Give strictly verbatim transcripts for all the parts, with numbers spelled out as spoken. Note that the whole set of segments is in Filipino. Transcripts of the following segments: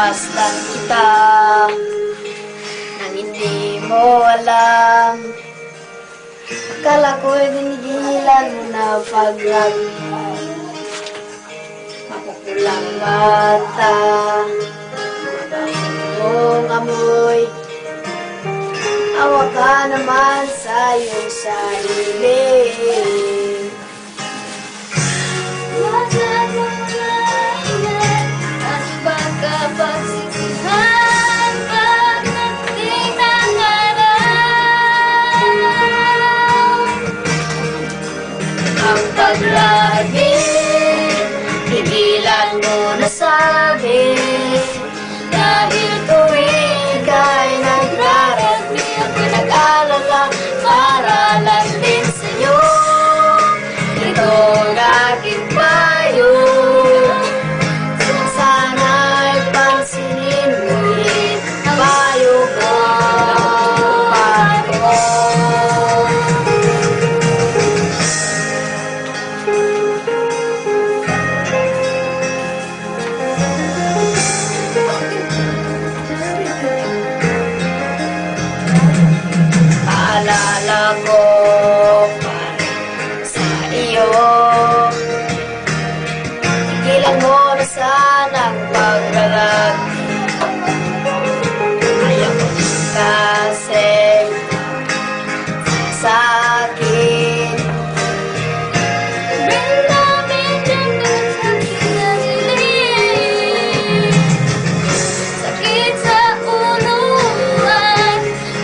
Masdan kita nang hindi mo alam. Akala ko'y ginigilan mo na paglagi. Mapupulang mata, mabangong amoy. Awa ka naman sa iyong sarili. Pagsisihan pagdating ng araw. Ang paglagi, tigilan mo na sabi. Dahil tuwing ika'y nagrarami, ako'y nag-alala para lang din sa'yo. Ito ang aking payo. Sana'y pansinin mo rin ang payo ko. Payo ko. Paalala ko pa rin sa iyo. Tigilan mo na sana ang pagrarami. Ayaw ko kasi sa akin. Damdamin ang sakit na dilim. Sakit sa unuan,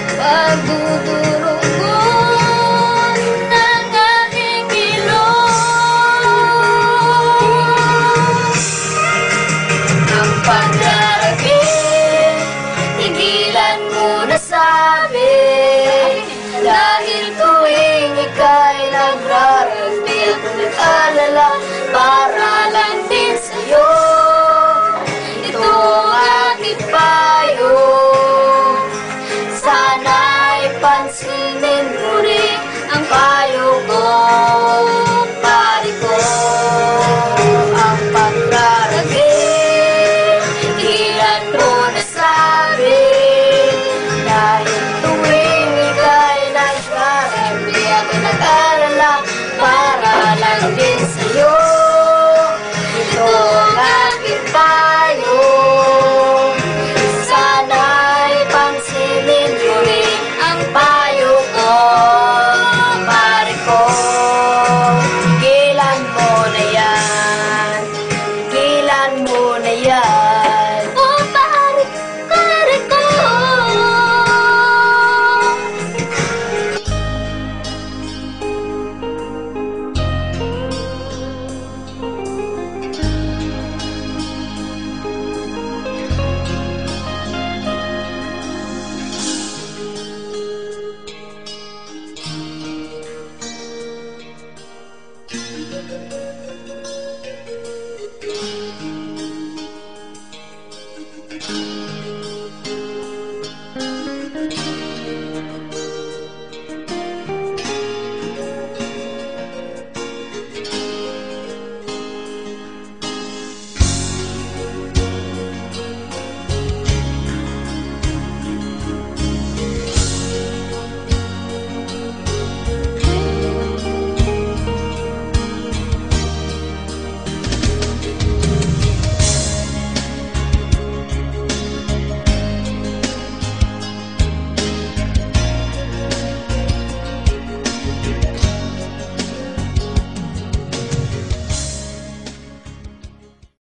pagdudurugon ng aking ilong. Ang paglagi, tigilan mo na sabi. Dahil tuwing ika'y nagrarami, ako'y nag-alala para lang din sa'yo. Ito ang aking payo. Sana'y pansin